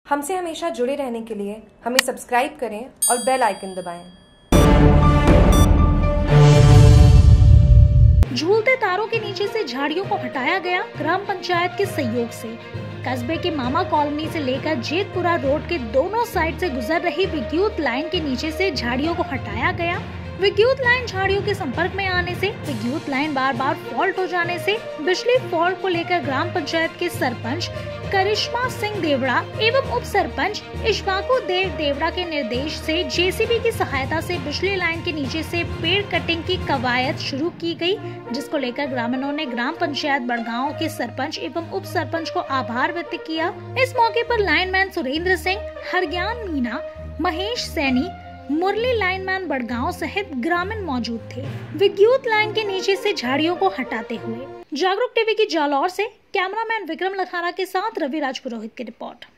हमसे हमेशा जुड़े रहने के लिए हमें सब्सक्राइब करें और बेल आइकन दबाएं। झूलते तारों के नीचे से झाड़ियों को हटाया गया ग्राम पंचायत के सहयोग से। कस्बे के मामा कॉलोनी से लेकर जेतपुरा रोड के दोनों साइड से गुजर रही विद्युत लाइन के नीचे से झाड़ियों को हटाया गया। विद्युत लाइन झाड़ियों के संपर्क में आने से विद्युत लाइन बार बार फॉल्ट हो जाने से बिजली फॉल्ट को लेकर ग्राम पंचायत के सरपंच करिश्मा सिंह देवड़ा एवं उप सरपंच इशफाकू देव देवड़ा के निर्देश से जेसीबी की सहायता से बिजली लाइन के नीचे से पेड़ कटिंग की कवायद शुरू की गई, जिसको लेकर ग्रामीणों ने ग्राम पंचायत बड़गांव के सरपंच एवं उप सरपंच को आभार व्यक्त किया। इस मौके पर लाइनमैन सुरेंद्र सिंह, हरज्ञान मीना, महेश सैनी, मुरली लाइनमैन बड़गांव सहित ग्रामीण मौजूद थे। विद्युत लाइन के नीचे से झाड़ियों को हटाते हुए जागरूक टीवी की जालौर से कैमरामैन विक्रम लखारा के साथ रवि राज पुरोहित की रिपोर्ट।